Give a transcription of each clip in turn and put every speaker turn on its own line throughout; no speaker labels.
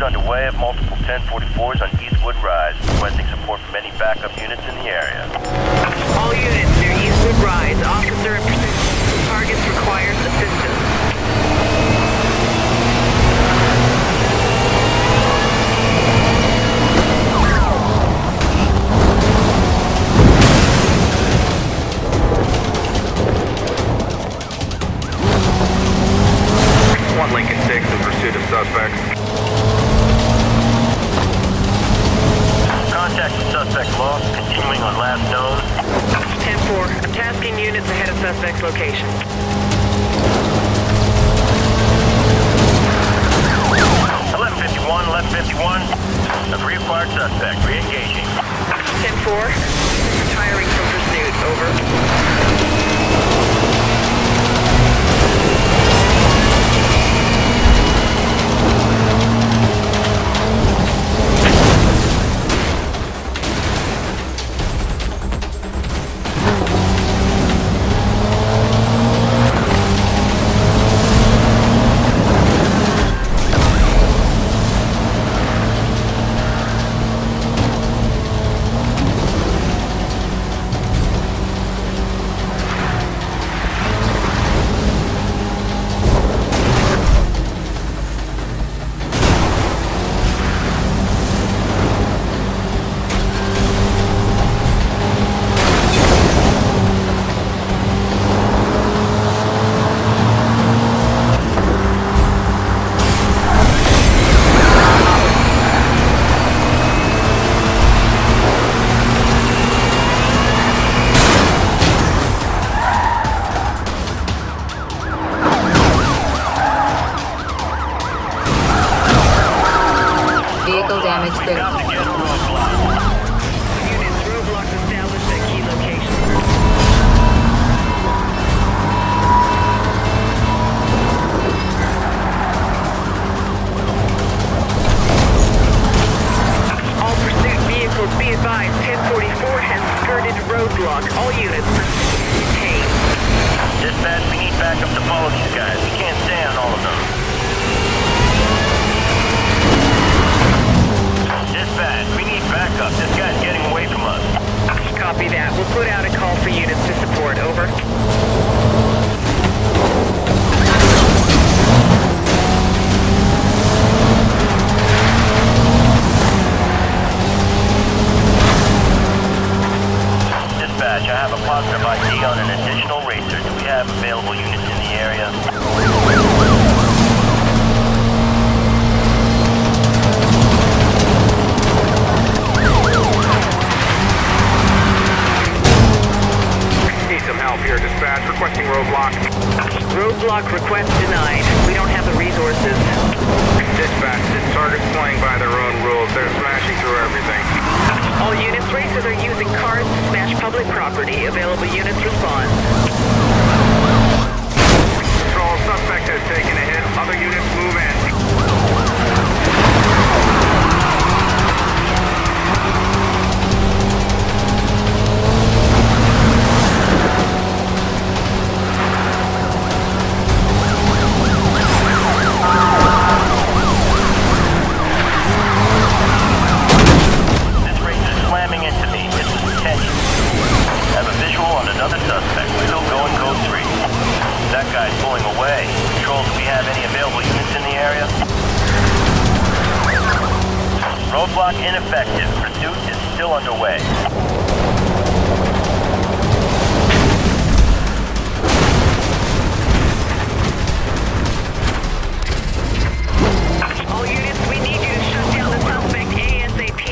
pursuit underway of multiple 1044s on Eastwood Rise, requesting support from any backup units in the area.
All units near Eastwood Rise, officer in pursuit. Targets requires assistance.
Lincoln 6 in pursuit of suspects.
Contact with suspect lost, continuing on last known.
10-4, I'm tasking units ahead of suspect's location.
1151. I've reacquired suspect, re-engaging.
10-4, retiring from pursuit, over.
Vehicle damage critical.
Units, roadblocks established at key locations. All pursuit vehicles, be advised, 1044 has skirted roadblock. All units detained.
Dispatch, we need backup to follow these guys. We can't stay on all of them. Dispatch, we need backup. This guy's getting away from us.
Copy that. We'll put out a call for units to support. Over.
Dispatch, I have a positive ID on an additional racer. Do we have available units in the area?
Here, dispatch, requesting roadblock.
Roadblock request denied. We don't have the resources.
Dispatch, this target's playing by their own rules. They're smashing through everything.
All units, racers are using cars to smash public property. Available units respond.
Control, suspect has taken a hit. Other units move in.
Roadblock ineffective. Pursuit is still underway.
All units, we need you to shut down the suspect ASAP.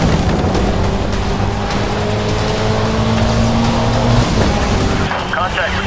Contact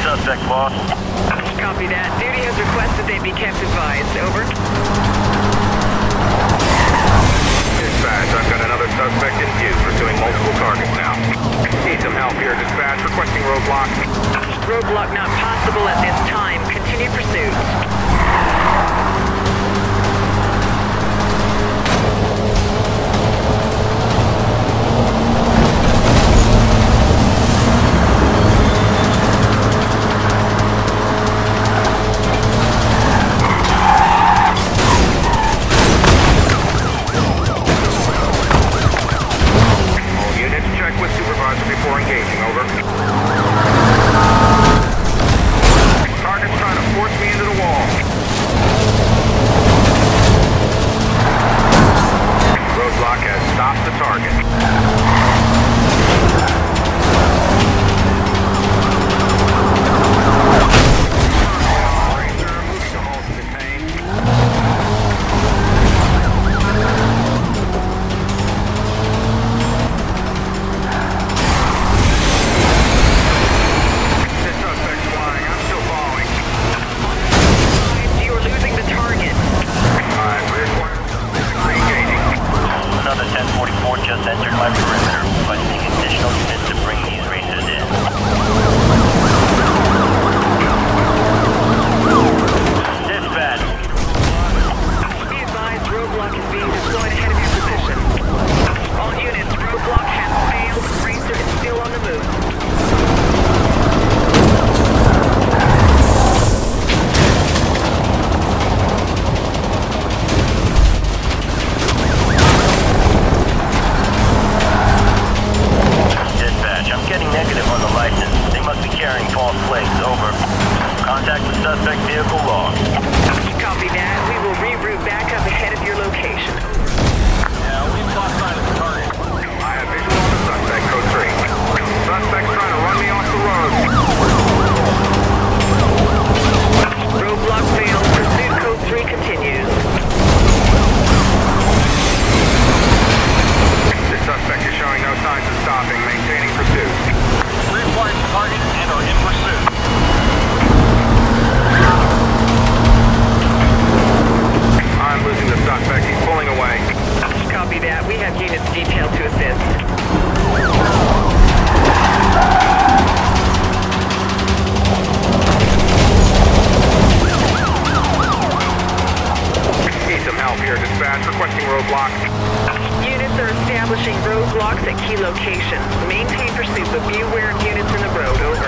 some help here, dispatch. Requesting roadblock.
Units are establishing roadblocks at key locations. Maintain pursuit, but be aware of units in the road. Over.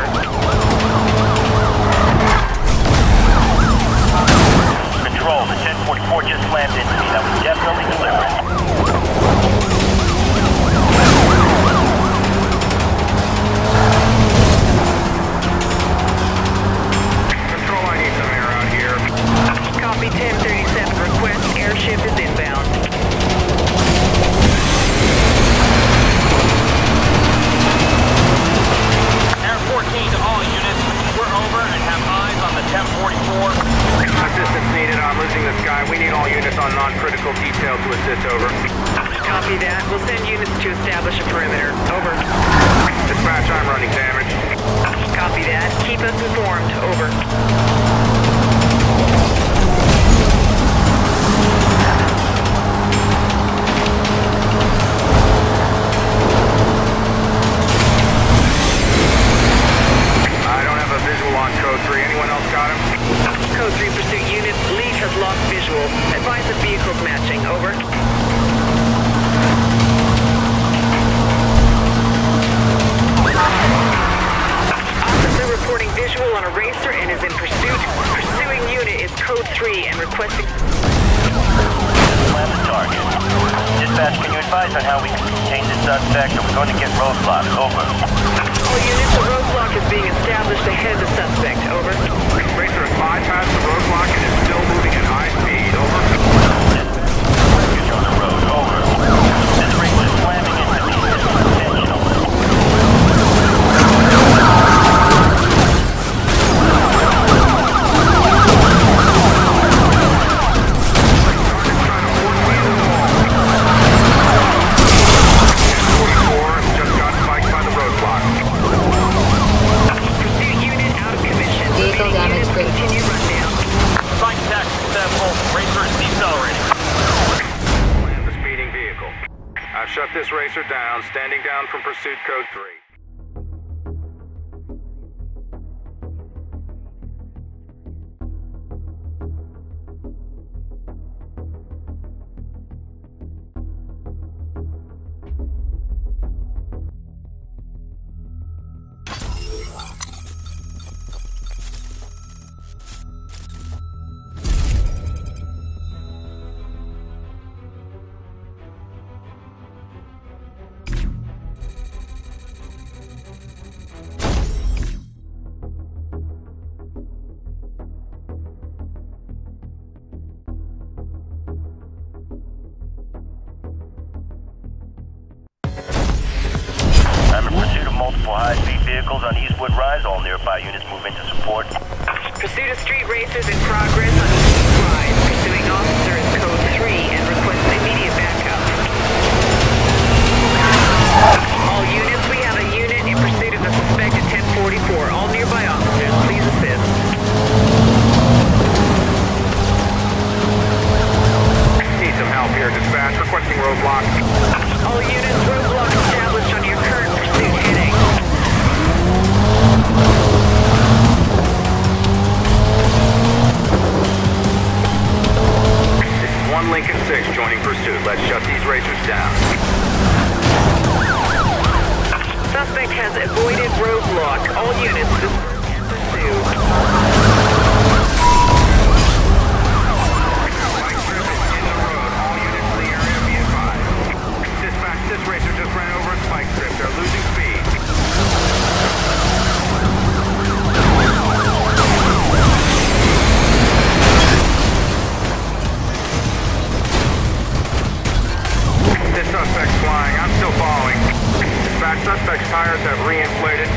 Control, the 1044 just slammed into me. That was definitely deliberate.
Copy 1037. Request airship is inbound.
Air 14 to all units. We're over and have eyes on the 1044.
Assistance needed. I'm losing this guy. We need all units on non-critical detail to assist. Over.
Copy that. We'll send units to establish a perimeter. Over.
Dispatch, I'm running damage.
Copy that. Keep us informed. Over.
Code 3, anyone else got him?
Code 3 pursuit units, lead has lost visual. Advise the vehicles matching. Over. Officer reporting visual on a racer and is in pursuit. Pursuing unit is Code 3 and requesting...
Slam the target. Dispatch, can you advise on how we can contain the suspect? Or we're going to get roadblocks. Over.
All units, the roadblock is being established ahead of the suspect. Over.
Racer has bypassed the roadblock and is still moving at high speed. Over.
You're on the road. Over. This racer slamming into me. This is intentional.
Vehicle damage critical.
Continue rundown.
Site attack successful. Racer is decelerating.
Land the speeding vehicle. I've shut this racer down, standing down from pursuit code 3.
I'm in pursuit of multiple high-speed vehicles on Eastwood Rise. All nearby units move into support.
Pursuit of street racers in progress on Eastwood Rise. Pursuing officer is Code 3 and requests immediate backup. All units, we have a unit in pursuit of the suspect at 1044. All nearby officers, please assist.
Need some help here, dispatch. Requesting roadblock.
All units, roadblock established on your current pursuit heading.
This is 1 Lincoln 6 joining pursuit. Let's shut these racers down.
Suspect has avoided roadblock. All units, pursue.
Mike Trip is in the road. All units in the area be advised. Dispatch, this racer just ran over a spike strip. They're losing speed. This suspect's flying. I'm still following. Dispatch, suspect's tires have reinflated.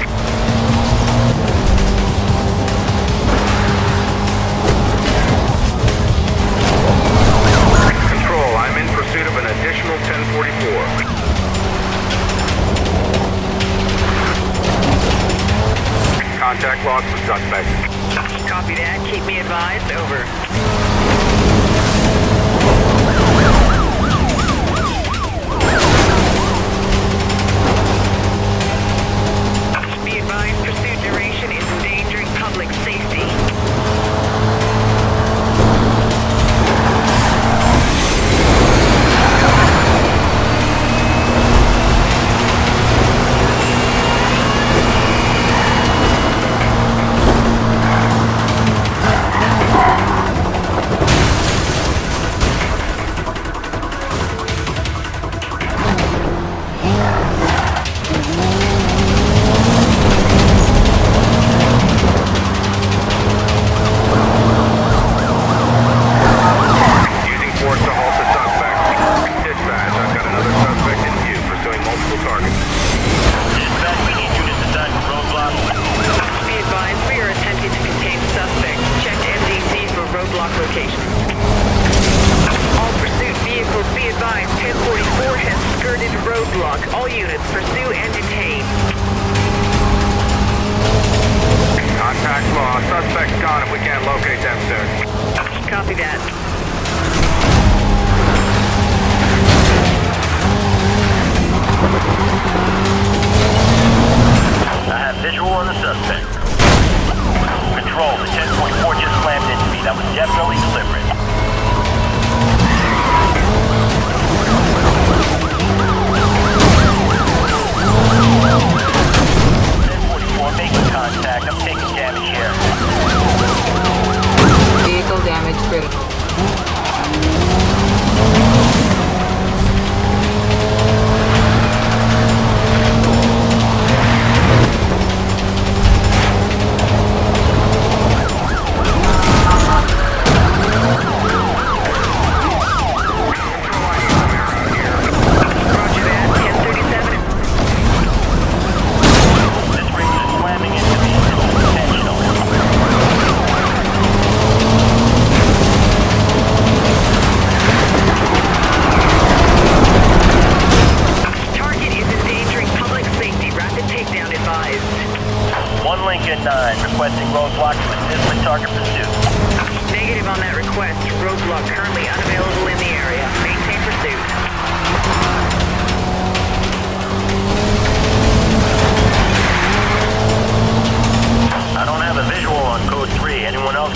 Control, I'm in pursuit of an additional 1044. Contact lost with suspect.
Copy that. Keep me advised. Over. Be advised, pursuit duration is endangering public safety.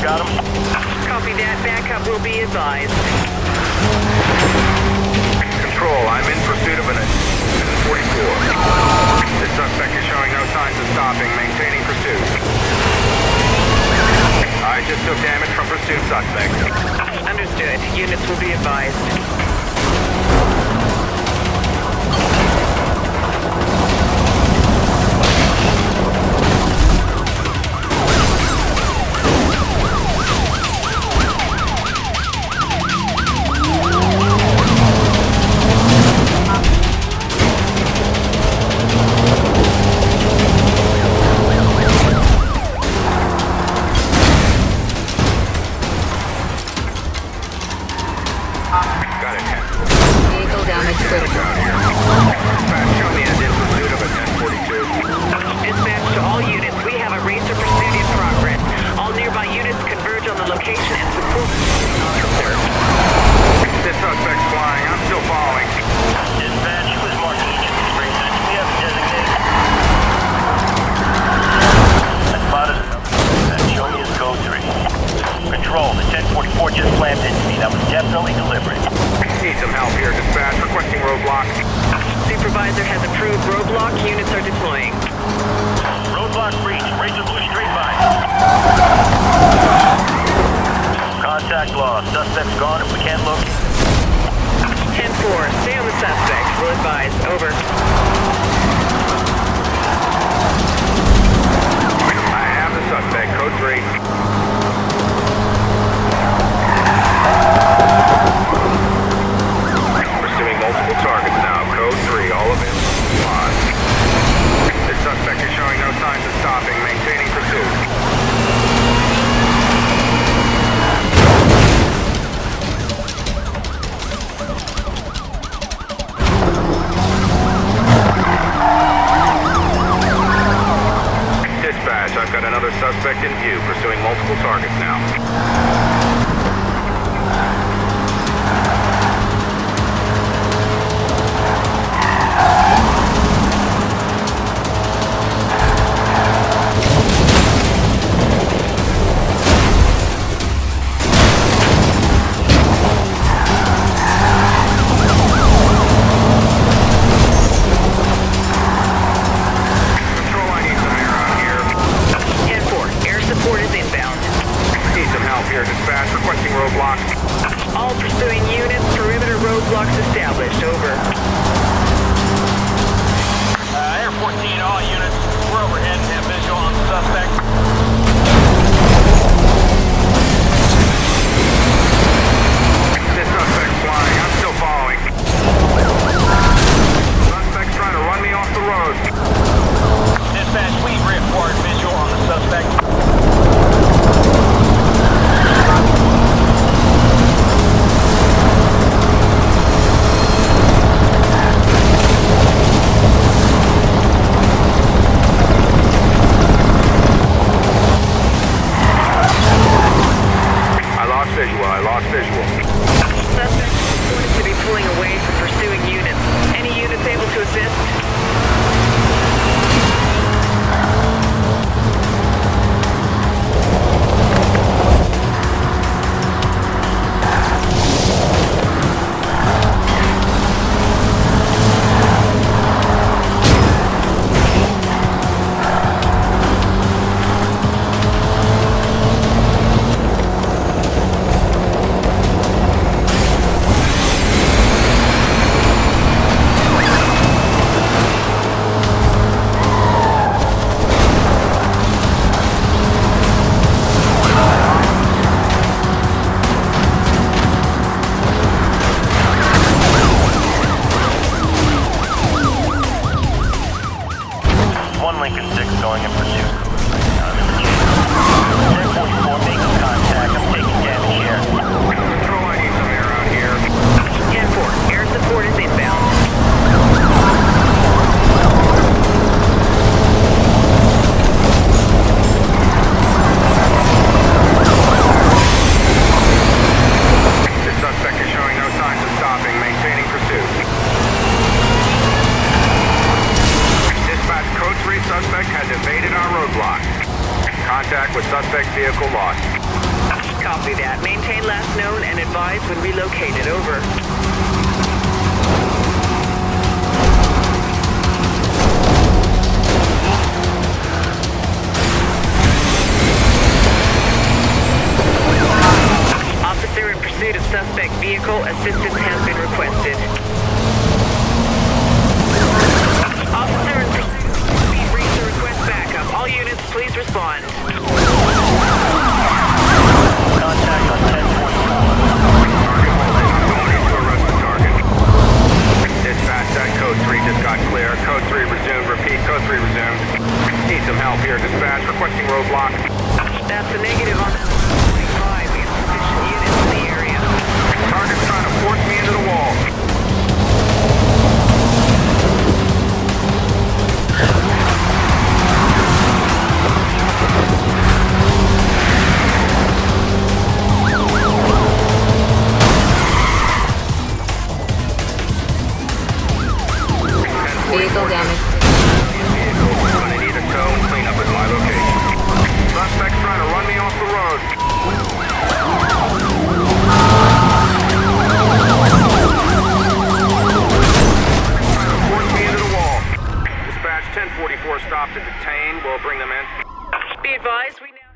got him?
Copy that. Backup will be advised.
Control, I'm in pursuit of an 44. The suspect is showing no signs of stopping, maintaining pursuit. I just took damage from pursuit suspect.
Understood. Units will be advised.
Got it.
Vehicle damage critical.
Dispatch, show me as in pursuit of a 1042.
Dispatch to all units. We have a racer pursuit in progress. All nearby units converge on the location and support the officer.
This suspect's flying. I'm still following.
Dispatch, who is marking each of these races? Do we have a designation? I spotted another. Show me his code 3. Control, the 1044 just slammed into me. That was definitely deliberate.
Need some help here. Dispatch, requesting roadblock.
Supervisor has approved roadblock. Units are deploying.
Roadblock breach. Racer blue straight by. Contact lost. Suspect's gone if we can't locate.
10-4. Stay on the suspect. Will advise. Over.
I have the suspect. Code 3. Pursuing multiple targets now. Code 3. All of them. This suspect is showing no signs of stopping. Maintaining pursuit. Dispatch, I've got another suspect in view, pursuing multiple targets now. Control, I need some air out here.
10-4. Air support is inbound.
Need some help here, dispatch, requesting roadblock.
All pursuing units. Perimeter roadblocks established. Over.
Air 14 to all units. We're overhead and have visual on the suspect.
This suspect's flying. I'm still following. Suspect's trying to run me off the road.
Dispatch, we report visual on the suspect.
I lost visual.
Suspect reported to be pulling away from pursuing units. Any units able to assist?
One Lincoln 6 going in pursuit. I'm in the chase. 1044 making contact. I'm taking damage here.
Control, I need some air out here.
10-4. Air support is inbound.
This suspect is showing no signs of stopping, maintaining pursuit. Dispatch, code 3 suspect has evaded our roadblock. Contact with suspect vehicle lost.
Maintain last known and advise when relocated. Over. Officer in pursuit of suspect vehicle. Assistance has been requested. Officer in pursuit. Speed racer request backup. All units, please respond.
Contact on 1044.
Target holding. Going in to arrest the target. Dispatch, that code 3 just got clear. Code 3 resumed. Repeat, code 3 resumed. Need some help here. Dispatch, requesting roadblock.
That's a negative on 45. We have sufficient units in the area.
Target's trying to force me into the wall.
Vehicle damage.
Gonna need a tow and clean up at my location. Suspect's trying to run me off the road. Trying to force me into the wall. Dispatch 1044 stopped and detained. We'll bring them in.
Be advised, we now have...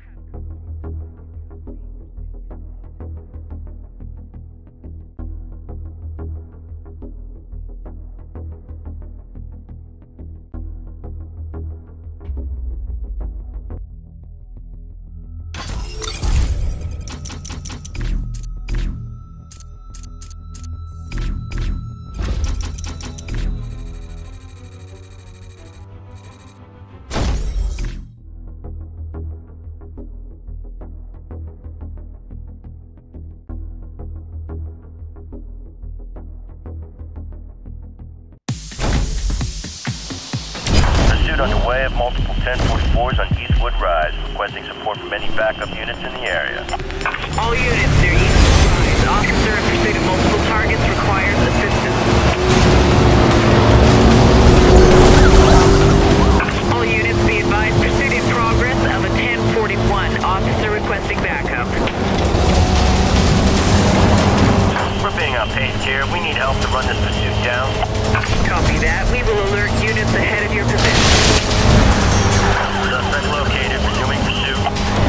Pursuit underway of multiple 1044s on Eastwood Rise, requesting support from any backup units in the area.
All units near Eastwood Rise. Officer in pursuit of multiple targets requires assistance. All units be advised, pursuit in progress of a 1041. Officer requesting backup.
We're being outpaced here. We need help to run this pursuit down.
Copy that. We will alert units ahead of your position.
Suspect located. Resuming pursuit.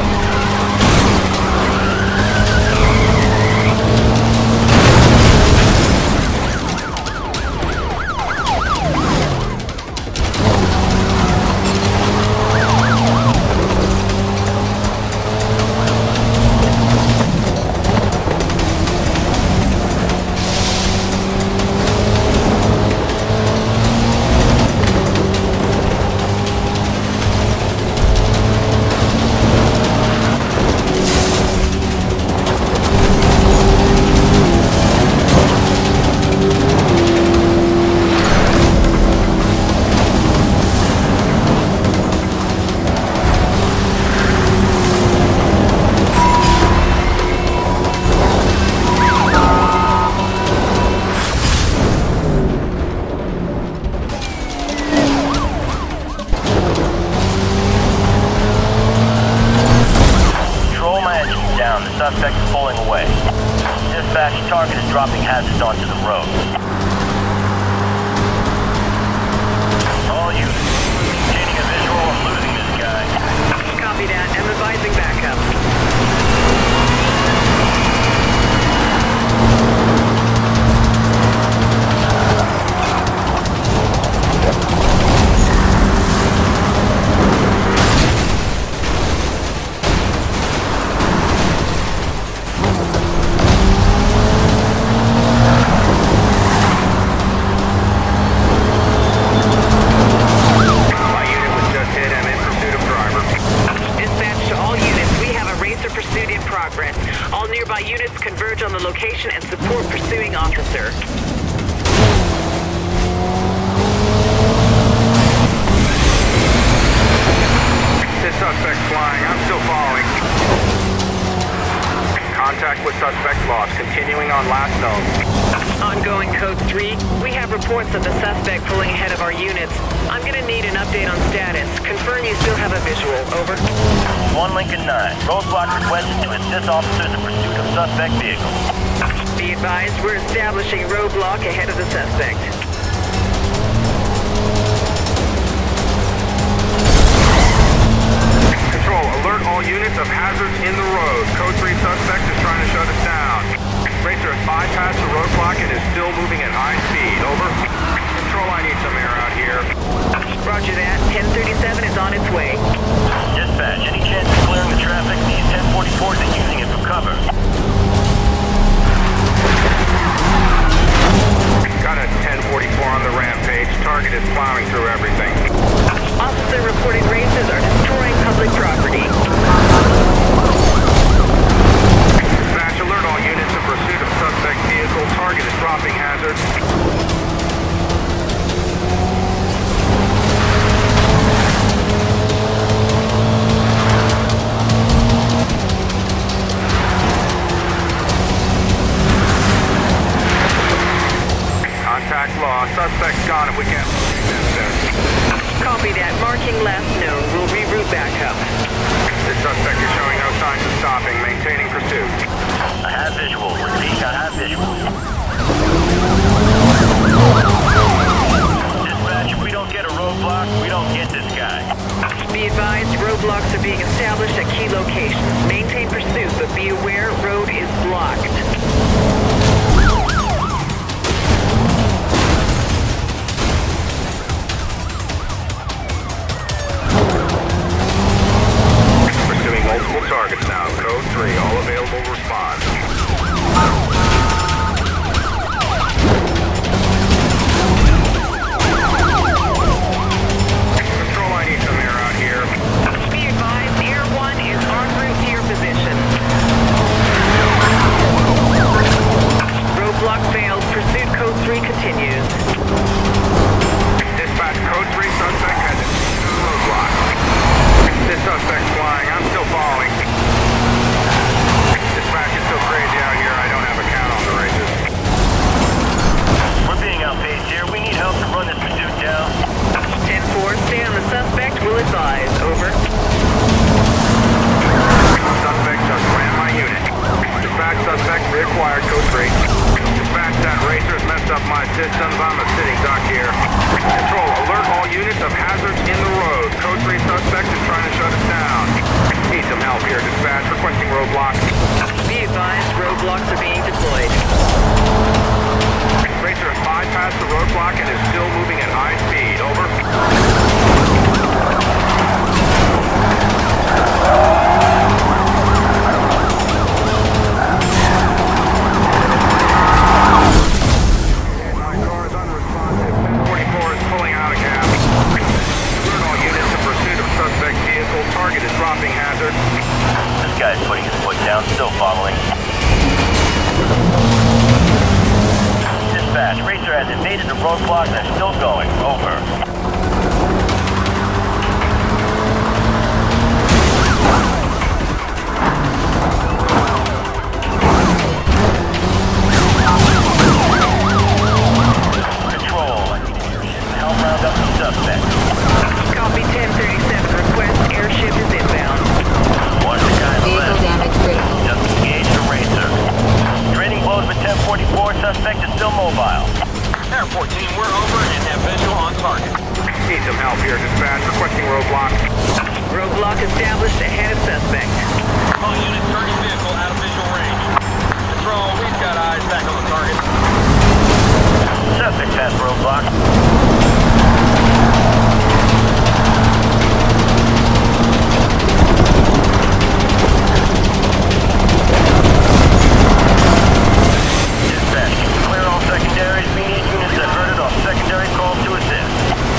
Suspect is pulling away. Dispatch, target is dropping hazards onto the road. All units, obtaining a visual of losing this guy.
Copy that. I'm advising backup. All nearby units converge on the location and support pursuing officer. This suspect's flying. I'm still following.
Contact with suspect lost. Continuing on last known.
Ongoing Code 3. We have reports of the suspect pulling ahead of our units. I'm gonna need an update on status. Confirm you still have a visual. Over.
1 Lincoln 9. Roadblock requested to assist officers in pursuit of suspect vehicle.
Be advised, we're establishing roadblock ahead of the suspect.
Control, alert all units of hazards in the road. Code 3 suspect is trying to shut us down. Racer has bypassed the roadblock and is still moving at high speed. Over. Control, I need some air out here.
Roger that. 1037 is on its way.
Dispatch, any chance of clearing the traffic? These 1044s are using it for cover.
Got a 1044 on the rampage. Target is plowing through everything.
Officer reporting racers are destroying public property.
Dispatch, alert all units in pursuit of suspect vehicle. Target is dropping hazards. Contact lost. Suspect's gone if we can't locate them soon.
Copy that. Marking last known. We'll reroute back up.
This suspect is showing no signs of stopping. Maintaining pursuit.
I have visual. Repeat, I have visual. Dispatch, if we don't get a roadblock, we don't get this guy.
Be advised, roadblocks are being established at key locations. Maintain pursuit, but be aware, road is blocked.
Multiple targets now. Code 3, all available response. Control, I need some air out here.
Be advised, Air 1 is en route to your position. Roadblock failed. Pursuit Code 3 continues.
Dispatch, Code 3 suspect has a roadblock. This suspect's flying. I'm still following. Dispatch is still crazy out here. I don't have a count on the races.
We're being outpaced here. We need help to run this pursuit down.
10-4, stay on the suspect. We'll advise. Over.
Suspect just ran my unit. Dispatch, suspect reacquired. Code 3. Dispatch, that racer's messed up my systems. I'm a sitting duck here. Control, alert all units of hazards in the road. Code 3 suspect is trying to shut us down. Need some help here, dispatch. Requesting roadblock.
Be advised, roadblocks are being deployed.
Racer has bypassed the roadblock and is still moving at high speed. Over. My car is unresponsive. 1044 is pulling out of gas. Alert all units in pursuit of suspect vehicle. Target is dropping hazard.
This guy's putting his foot down, still following. Dispatch, Racer has invaded the roadblock and is still going. Over. Control, I need to help round up the suspect.
Copy 1037. Request airship is inbound.
Watch the guy on the
Vehicle
left.
damage critical.
Just engage the Racer. Training blows with 1044. Suspect is still mobile.
Air 14, we're over and have visual on target.
Need some help here, dispatch. Requesting roadblock.
Roadblock established ahead of suspect.
All units, target vehicle out of visual range. Control, we've got eyes back on the target.
Suspect past roadblock. Dispatch, clear all secondaries. We need units diverted off secondary calls to assist.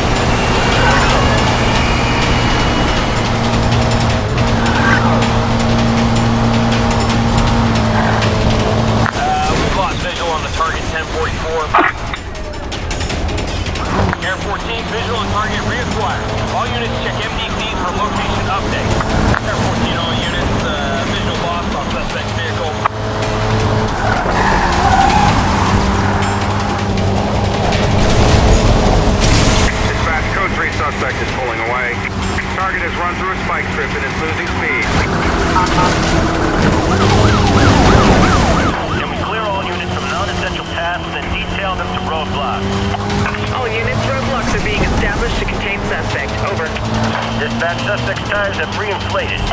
We've lost visual on the target 1044. Air 14, visual on target reacquired. All units check MDCs for location update. Air 14, all units, visual lost on suspect vehicle.
Dispatch, code 3 suspect is pulling away. Target has run through a spike strip and is losing speed.
Can we clear all units from non-essential tasks and detail them to roadblocks?
All units, roadblocks are being established to contain suspect. Over.
Dispatch, suspect's tires have re-inflated.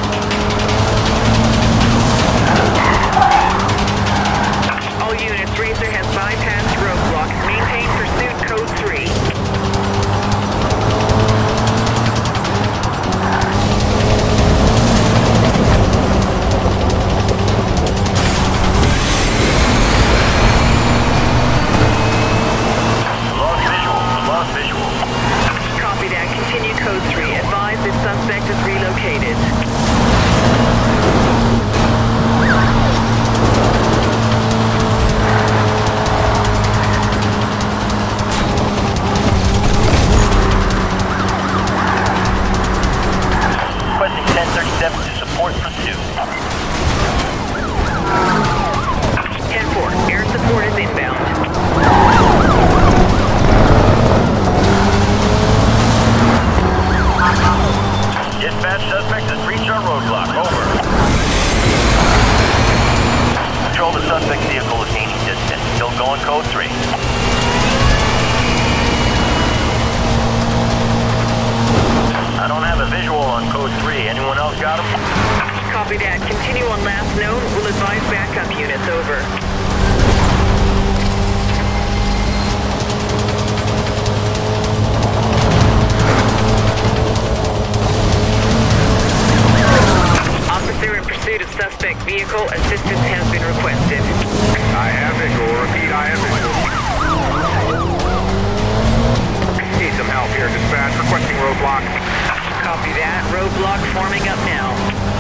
All units, Racer has bypassed roadblock. Maintain pursuit code 3.
Lost visual.
Copy that. Continue code 3. Advise if suspect is relocated.
Requesting 1037 to support pursuit.
10-4. Air support is inbound.
Dispatch, suspect has breached our roadblock. Over. Control, the suspect vehicle is gaining distance. Still going code 3. I don't have a visual on code 3. Anyone else got him?
Copy that. Continue on last known. We'll advise backup units. Over. Officer in pursuit of suspect vehicle. Assistance has been requested.
I have visual. Repeat, I have visual. Need some help here, dispatch. Requesting roadblock.
Copy that. Roadblock forming up now.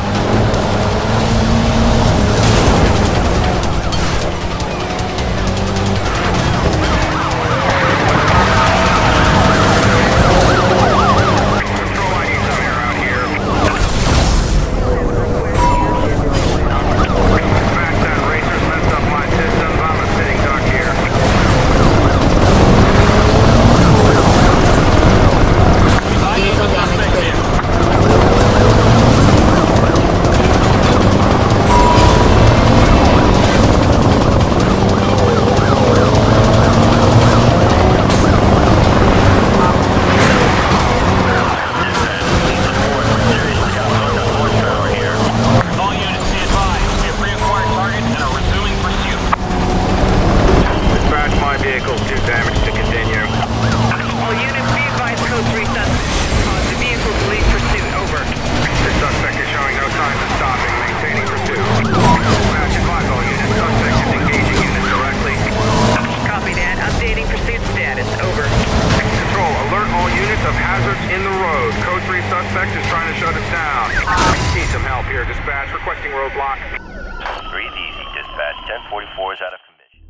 Control, I need some air out here. Dispatch, that racer's messed up my systems. I'm a sitting duck here.
Vehicle damage critical.
All units, be advised. We have reacquired targets and are resuming pursuit.
Dispatch, my vehicle's too damaged to continue.
All units, be advised code 3 suspect. Cause the vehicle to leave pursuit. Over.
The suspect is showing no signs of stopping, maintaining pursuit. Dispatch, advise all units. Suspect is engaging units directly.
Copy that. Updating pursuit status. Over.
Control, alert all units of hazards in the road. Code 3 suspect is trying to shut us down. Need some help here, dispatch. Requesting roadblock.
Breathe easy, dispatch. 1044 is out of commission.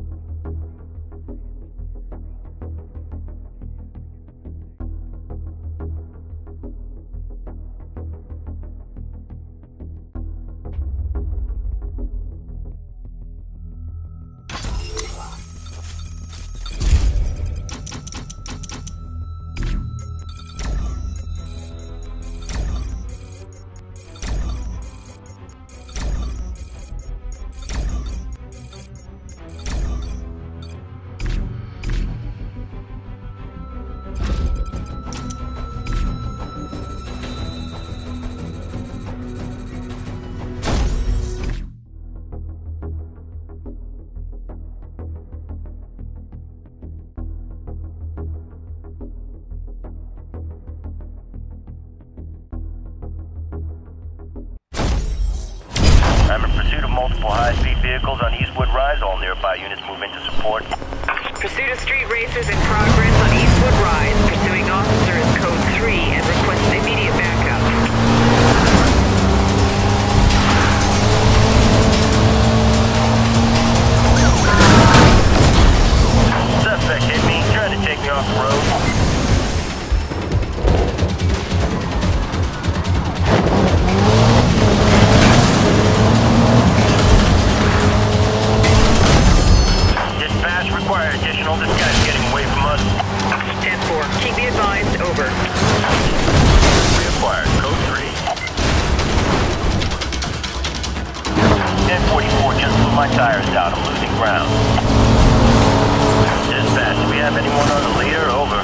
I'm in pursuit of multiple high-speed vehicles on Eastwood Rise. All nearby units move into support.
Pursuit of street racers in progress on Eastwood Rise. Pursuing officer is code 3 and requests immediate backup.
Suspect hit me, trying to take me off the road. Sentinel. This guy's getting away from us.
10-4. Keep me advised. Over.
Reacquired. Code 3. 1044 just blew my tires out. I'm losing ground. Dispatch, do we have anyone on the leader? Over.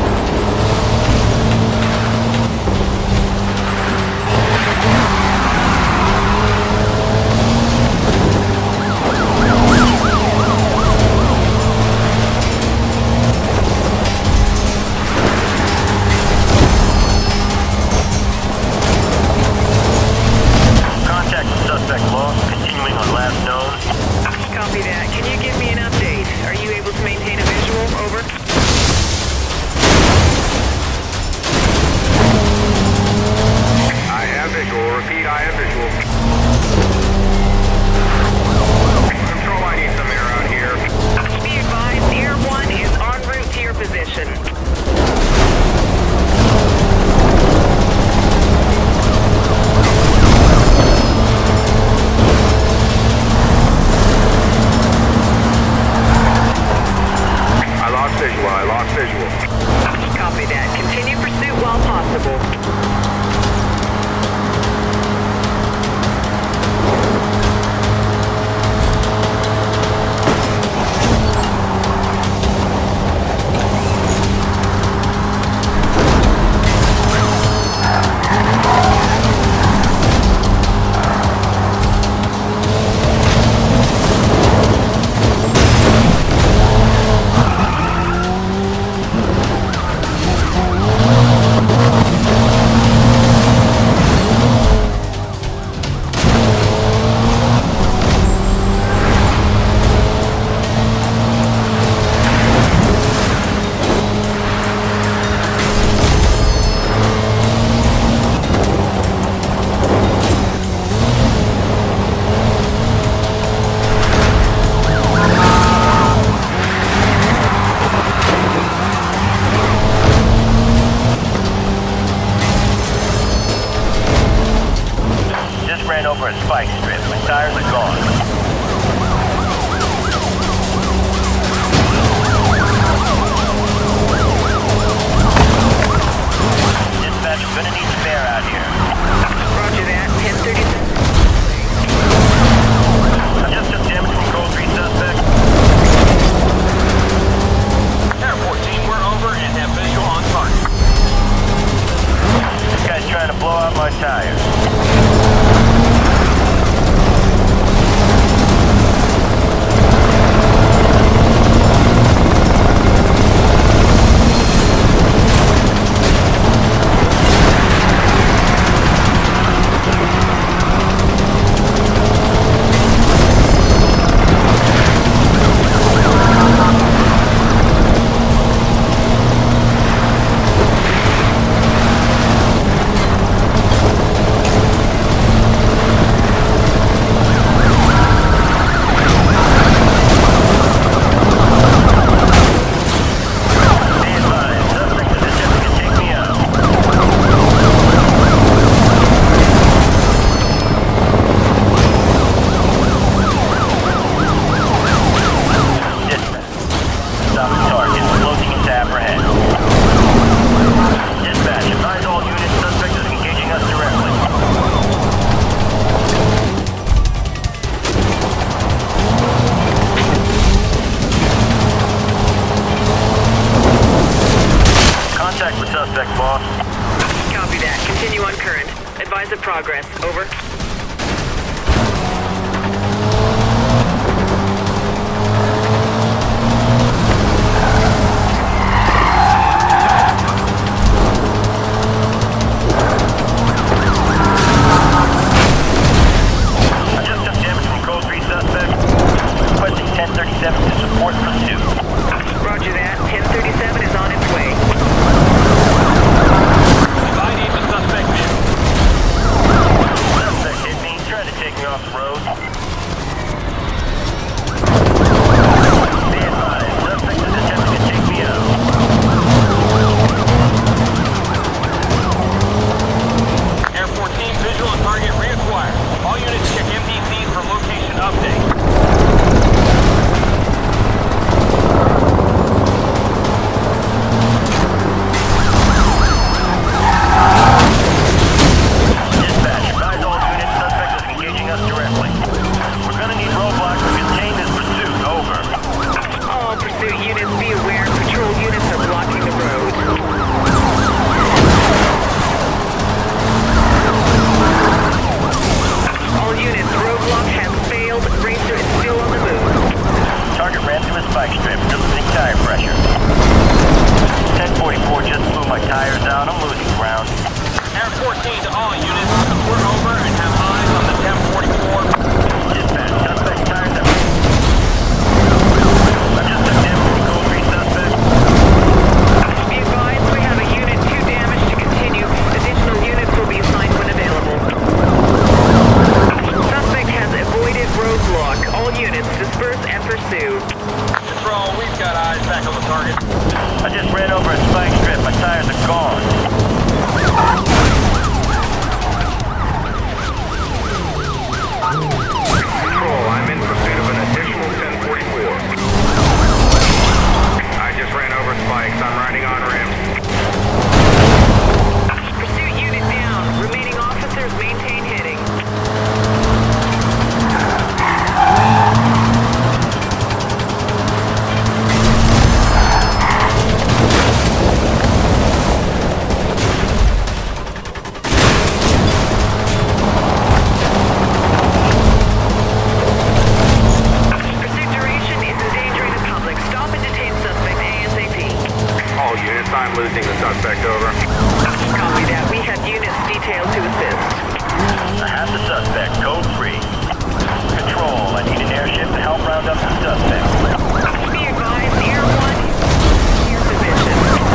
Over a spike strip. My tires are gone. Dispatch, we're gonna need spare out here.
Roger that. 1030.
I just took damage from Code 3 suspect.
Airport team, we're over and have visual on target.
This guy's trying to blow out my tires. Suspect, boss.
Copy that. Continue on current. Advise of progress. Over.
I just took damage from Code 3 suspect. Requesting 1037 to support pursuit.
Roger that. 1037 is on its way.
I need the suspect vehicle.
Suspect ran through a spike strip, losing tire pressure. 1044 just blew my tires out. I'm losing ground.
Air 14 to all units. We're over and have eyes on the 1044.
Dispatch, suspect tires up. I just took him from code 3 suspect.
Be advised, we have a unit 2 damaged to continue. Additional units will be assigned when available. Suspect has avoided roadblock. All units disperse and pursue.
Control, we've got eyes back on the target.
I just ran over a spike strip. My tires are gone.
Control, I'm in pursuit of an additional 1044. I just ran over spikes. I'm riding on rims.
Pursuit unit down. Remaining officers maintain heading. Pursuit duration is endangering the public. Stop and detain suspect ASAP.
All units, I'm losing the suspect, over.
Copy that. We have units detailed to assist.
I have the suspect, code 3. Control, I need an airship to help round up the suspect.
Be advised, Air 1 is in position.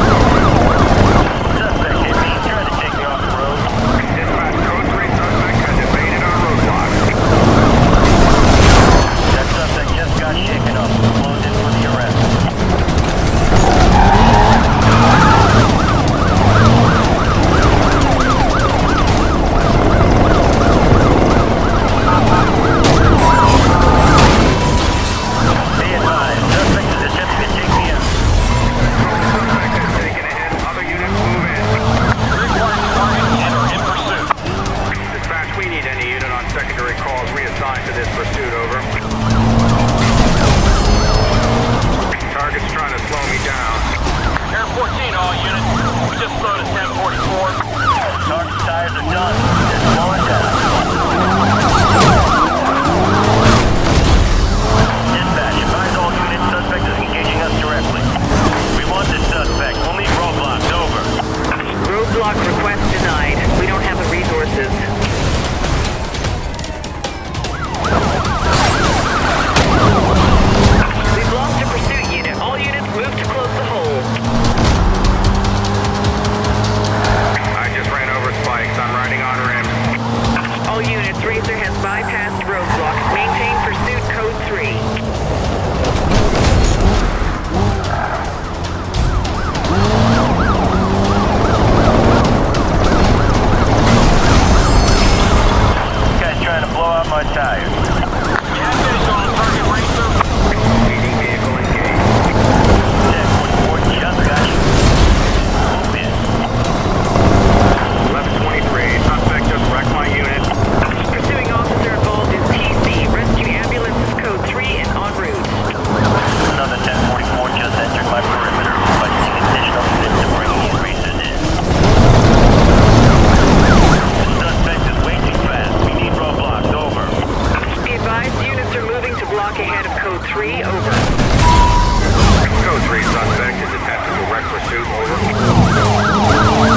Suspect hit me, trying to take me off the road.
Dispatch, code 3 suspect has evaded our roadblock.
That suspect just got shaken up. Closed in for the arrest. Be advised, suspect is attempting to take me out.
Suspect has taken ahead. Other units move in.
Requiring target and are in pursuit.
Dispatch, we need any unit on secondary calls reassigned to this pursuit, over. Target's trying to slow me down.
Air 14 all units. We just slowed at 1044.
Target tires are done. They're slowing down. Dispatch, advise all units, suspect is engaging us directly. We want this suspect. We'll need roadblocks, over.
Roadblock request denied. We don't have the resources. We've lost a pursuit unit. All units move to close the hole.
I just ran over spikes. I'm riding on rims.
All units, Racer has bypassed roadblock. Maintain pursuit code 3.
Guy's trying to blow out my tires.
We have visual on target racer.
Speeding vehicle engaged.
1044 just got you. Move in.
Left 23. Suspect just wrecked my unit.
Pursuing officer involved in TC. Rescue ambulance is code 3 and en route.
Another 1044 just entered my perimeter, requesting additional units to bring these racers in. The suspect is way too fast. We need roadblocks, over.
Be advised, units are moving to block ahead of code 3, over.
Code 3 suspect is attempting to wreck pursuit, over.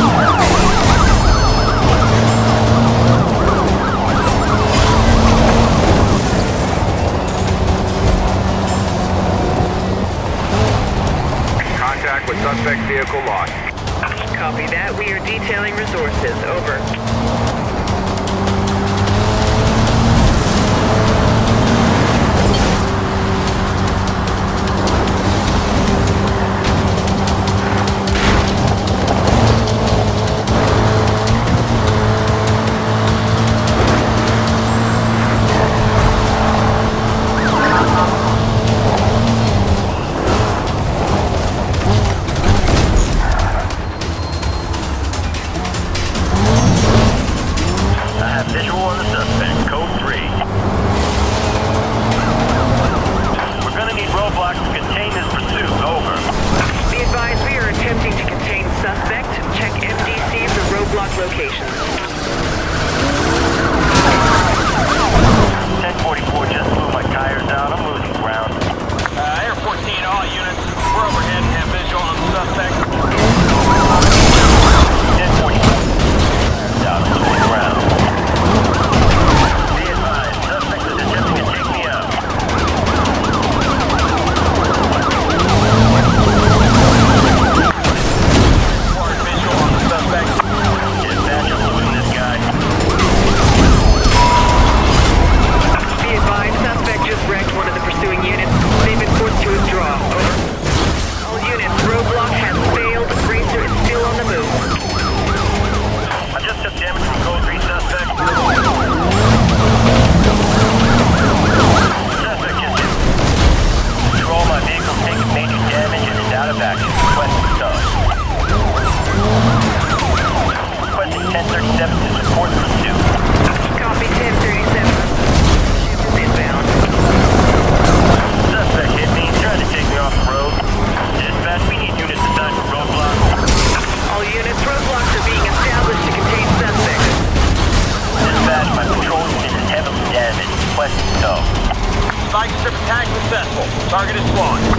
Contact with suspect vehicle lost.
Copy that. We are detailing resources, over.
Visual on the suspect, code 3. We're gonna need roadblocks to contain this pursuit, over.
Be advised, we are attempting to contain suspect. Check MDC for roadblock locations.
1044 just blew my tires out. I'm losing ground.
Air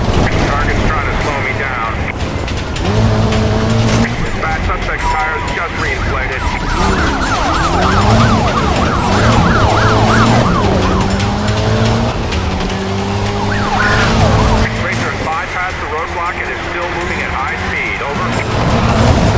Target's trying to slow me down. Dispatch, suspect's tires just reinflated. Racer has bypassed the roadblock and is still moving at high speed. Over.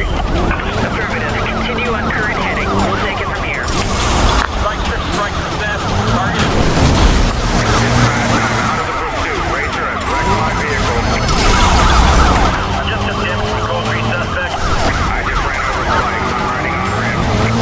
Affirmative. Continue on current heading. We'll take it from here.
Strike 6, strike success. Target.
Dispatch, I'm out of the pursuit. Racer has wrecked my vehicle.
Just a tip from code 3 suspect.
I just ran over spikes. I'm riding on ramp.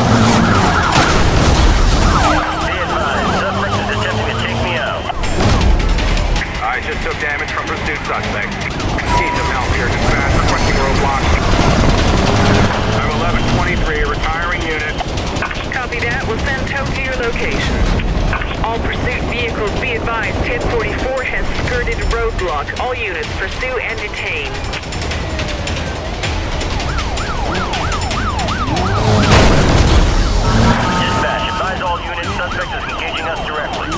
Be advised, suspect is attempting to take me out.
I just took damage from pursuit suspect. Need some help here. Dispatch requesting roadblock. I'm 1123, retiring unit.
Copy that. We'll send tow to your location. All pursuit vehicles, be advised, 1044 has skirted roadblock. All units pursue and detain.
Dispatch, advise all units, suspect is engaging us directly.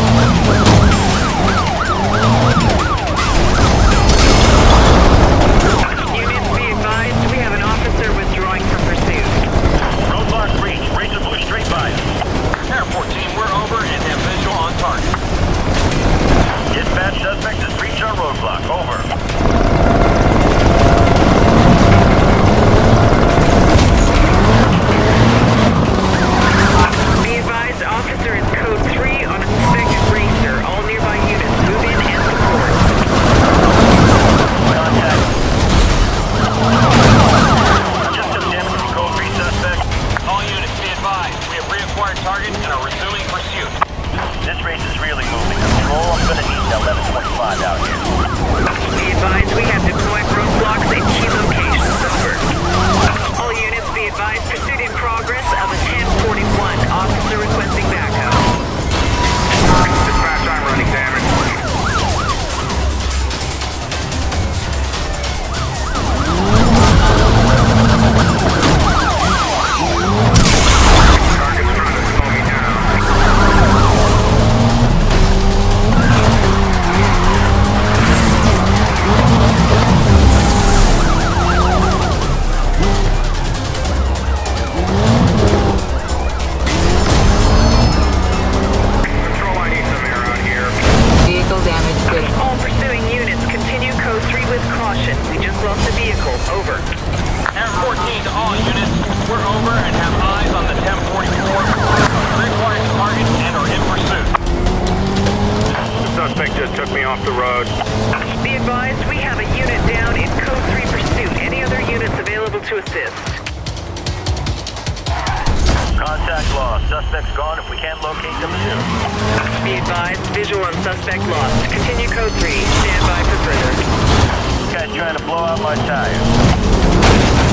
Units, be advised, we have an officer withdrawing from pursuit.
Roadblock breach, racer blew straight by us.
Air 14, we're over and have visual on target.
Dispatch, suspect has breached our roadblock. Over.
Be advised, officer is code 3 on a suspected racer. All nearby units move in and support.
Contact. Just a tip from code 3 suspect.
All units, be advised. We have reacquired target and are resuming pursuit.
This race is really moving. Control, I'm gonna need an 1125 out here.
Be advised, we have deployed roadblocks in key locations. Over. All units, be advised, pursuit in progress of a 1041. Officer requesting backup.
Dispatch, I'm running damage. Target's trying to slow me down. Control, I need some air out here.
Vehicle damage critical.
All pursuing units, continue code 3 with caution. We just lost the vehicle. Over.
Air 14 to all units, we're over and have eyes on the 1044. Reacquired target and are in pursuit.
The suspect just took me off the road.
Be advised, we have a unit down in code 3 pursuit. Any other units available to assist?
Contact lost. Suspect's gone. If we can't locate them soon.
Be advised, visual on suspect lost. Continue code 3. Stand by for further.
This guy's trying to blow out my tires.